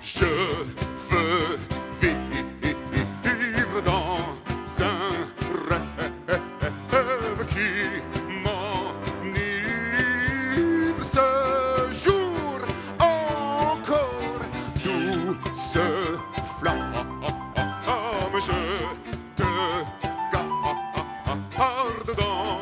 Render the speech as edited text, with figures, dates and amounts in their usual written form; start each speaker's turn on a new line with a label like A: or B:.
A: Je veux vivre dans un rêve qui m'enivre ce jour encore. Douce flamme, je te garde dans